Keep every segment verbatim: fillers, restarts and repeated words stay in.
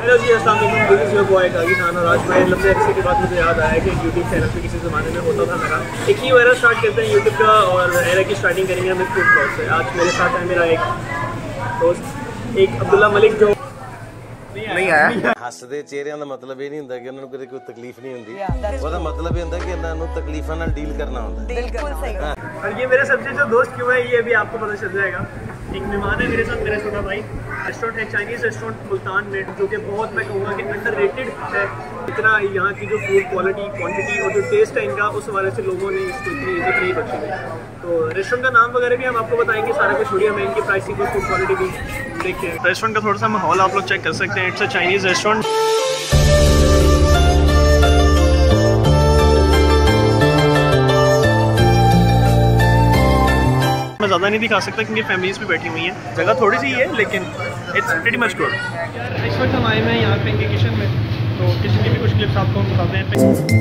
Hello जी, अस्सलाम वालेकुम। This is your boy Kazi Khan और आज बड़े लंबे अरसे के बाद मुझे याद आया कि यूट्यूब चैनल पे किसी ज़माने में होता था मेरा एक ही वायरल स्टार्ट करते हैं यूट्यूब का और एरा की स्टार्टिंग करेंगे हम फूड ब्लॉग से। आज मेरे साथ है मेरा एक दोस्त एक अब्दुल्ला मलिक जो नहीं आया। हसदे चेहरिਆਂ ਦਾ ਮਤਲਬ ਇਹ ਨਹੀਂ ਹੁੰਦਾ ਕਿ ਉਹਨਾਂ ਨੂੰ ਕਦੇ ਕੋਈ ਤਕਲੀਫ ਨਹੀਂ ਹੁੰਦੀ, ਉਹਦਾ ਮਤਲਬ ਇਹ ਹੁੰਦਾ ਕਿ ਇਹਨਾਂ ਨੂੰ ਤਕਲੀਫਾਂ ਨਾਲ ਡੀਲ करना ਹੁੰਦਾ। बिल्कुल सही। और ये मेरे सबसे जो दोस्त क्यों है ये भी आपको पता चल जाएगा। एक मेहमान है मेरे साथ, मेरा छोटा भाई। रेस्टोरेंट है चाइनीज़ रेस्टोरेंट मुल्तान में, जो कि बहुत मैं कहूँगा कि अंडररेटेड है। इतना यहाँ की जो फूड क्वालिटी, क्वांटिटी और जो टेस्ट है इनका, उस हवाले से लोगों ने इसको इतनी इज्जत नहीं बख्शी है। तो रेस्टोरेंट का नाम वगैरह भी हम आपको बताएंगे, सारा कुछ छोड़िए, हमें इनकी प्राइसिंग और फूड क्वालिटी भी देखते हैं। रेस्टोरेंट का थोड़ा सा माहौल आप लोग चेक कर सकते हैं। It's a Chinese restaurant. मैं ज़्यादा नहीं दिखा सकता क्योंकि फैमिलीज भी बैठी हुई हैं। जगह थोड़ी सी है लेकिन इट्स प्रीटी मच गुड। इस वक्त हम आए हैं यहाँ पे इनके किचन में, तो किचन की भी कुछ क्लिप्स आपको हम बताते हैं।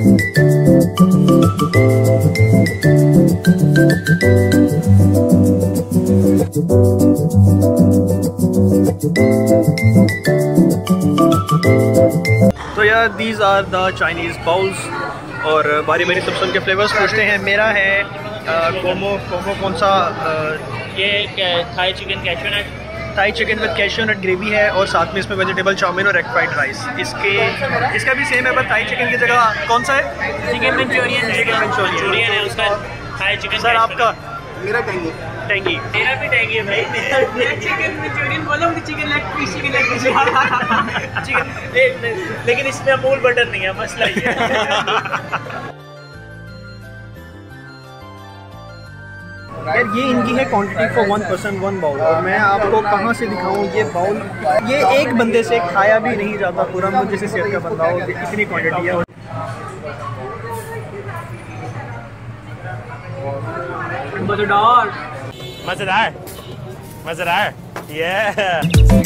तो यार these are the Chinese bowls और बारी बारी सब सबके फ्लेवर्स पूछते हैं। मेरा है कोमो कोमो कौन सा? ये Thai chicken cashew nut, Thai chicken with cashew nut gravy है और साथ में इसमें वेजिटेबल चाउमीन और एग फ्राइड राइस। इसके इसका भी सेम है, पर थाई चिकन की जगह कौन सा है? चिकन मंचूरियन है। चिकन मंचूरियन है उसका। Thai chicken. सर आपका? मेरा टेंगी टेंगी। मेरा भी टेंगी है भाई। मेरा चिकन मंचूरियन बोला, मुझे chicken leg piece, chicken leg piece chicken, लेकिन इसमें अमूल बटर नहीं है, मसला ये है। यार ये इनकी है quantity for one person one bowl, और मैं आपको कहाँ से दिखाऊँ ये बाउल। ये एक बंदे से खाया भी नहीं जाता पूरा, मुझे जैसे सेहत का बंदा हो, इतनी क्वांटिटी है। मज़ेदार मज़ेदार मज़ेदार ये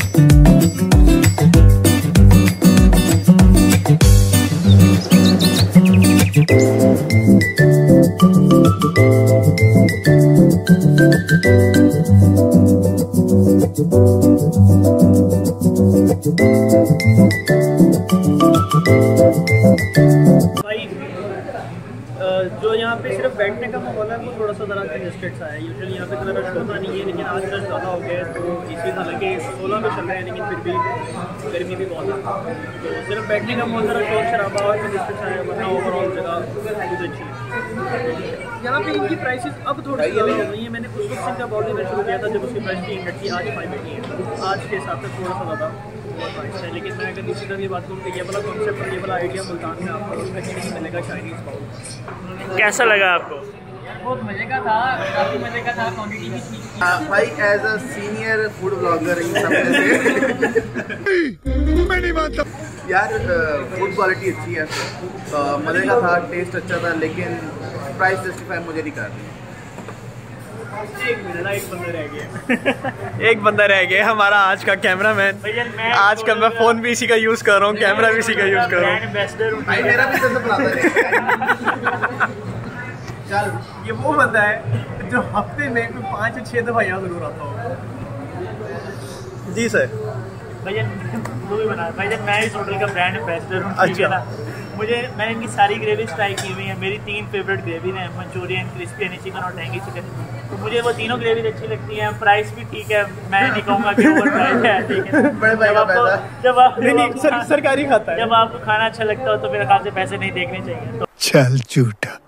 जो यहाँ पे सिर्फ बैठने का माहौल है वो थोड़ा सा ज़रा कंजेस्टेड सा है। यूजुअली यहाँ पे इतना रश होता नहीं है, लेकिन आज रश ज़्यादा हो गया है। तो इसी हालांकि सोलह पे चल रहे हैं लेकिन फिर भी गर्मी भी बहुत है, तो सिर्फ बैठने का माहौल ज़रा शोर शराबा और कंजेस्टेड सा है, वरना ओवरऑल जगह बहुत अच्छी है। यहाँ पे इनकी प्राइसेस अब थोड़ी ज़्यादा हो गई है। मैंने उस वक्त इनका बाउल लेना शुरू किया था जब उसकी प्राइस थी हंड्रेड की, आज फाइव एटी है। आज के हिसाब से थोड़ा सा ज़्यादा प्राइस है, लेकिन मैं अगर दूसरी तरह की बात करूँ तो ये वाला कॉन्सेप्ट और ये वाला आइडिया मुल्तान में आपको कहीं नहीं मिलेगा। चाइनीज़ बाउल कैसा लगा आपको? बहुत मजे का था, काफी मजे का था, क्वांटिटी भी थी। भाई as a senior food blogger इन सब में से मैं नहीं मानता यार, फूड क्वालिटी अच्छी है, मजे का था, टेस्ट अच्छा था, लेकिन प्राइस जस्टिफाई मुझे नहीं कर रही। एक मिनट, एक बंदा रह गया एक बंदा रह गया हमारा आज का कैमरामैन। आज का मैं फ़ोन भी इसी का यूज़ कर रहा हूँ, कैमरा भी इसी का यूज़ कर रहा हूँ। भाई मेरा भी जैसे बुलाता चल, ये वो बंदा है जो हफ्ते में कोई पाँच या छः दफ़ा यहाँ ज़रूर आता होगा। जी सर। भैया वो भी बना भैया, मैं इस होटल का ब्रांड एम्बेसडर हूँ। अच्छा। मुझे मैंने इनकी सारी ग्रेवीज ट्राई की हुई हैं। मेरी तीन फेवरेट ग्रेवी हैं, मंचूरियन, क्रिस्पी हनी चिकन और टेंगी चिकन। तो मुझे वो तीनों ग्रेवीज अच्छी लगती हैं। प्राइस भी ठीक है, मैं नहीं कहूँगा कि ओवर प्राइस है, ठीक है। बड़े भाई का पैसा जब आप नहीं नहीं सर, सरकारी खाता है। जब आपको खाना अच्छा लगता हो तो मेरे ख्याल से पैसे नहीं देखने चाहिए। चल झूठा।